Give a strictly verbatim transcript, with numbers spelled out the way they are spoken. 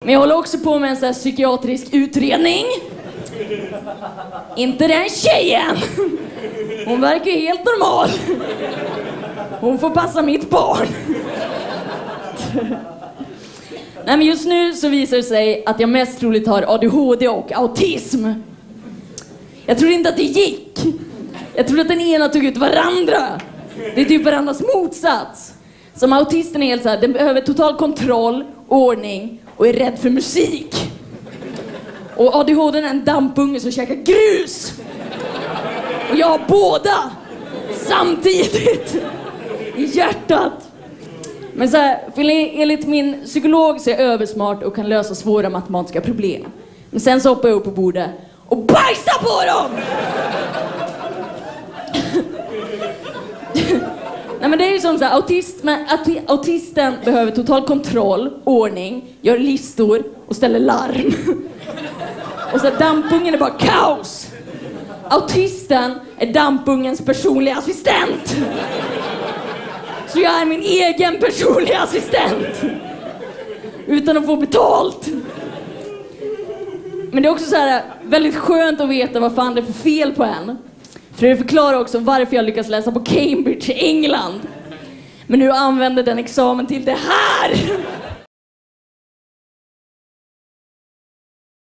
Men jag håller också på med en sån här psykiatrisk utredning. Inte den tjejen. Hon verkar ju helt normal. Hon får passa mitt barn. Nej, men just nu så visar det sig att jag mest troligt har A D H D och autism. Jag trodde inte att det gick. Jag trodde att den ena tog ut varandra. Det är typ varandras motsats. Som autisten är helt så här, den behöver total kontroll, ordning och är rädd för musik. Och A D H D är en dampunge som käkar grus. Och jag har båda samtidigt i hjärtat. Men så här, för enligt min psykolog så är jag översmart och kan lösa svåra matematiska problem. Men sen så hoppar jag upp på bordet och bajsar på dem! Nej, men det är ju som så här, autist, men autisten behöver total kontroll, ordning, gör listor och ställer larm. Och så dampungen är bara kaos. Autisten är dampungens personliga assistent. Så jag är min egen personliga assistent. Utan att få betalt. Men det är också så här väldigt skönt att veta vad fan det är för fel på en. För det förklarar också varför jag lyckas läsa på Cambridge i England. Men nu använder den examen till det här.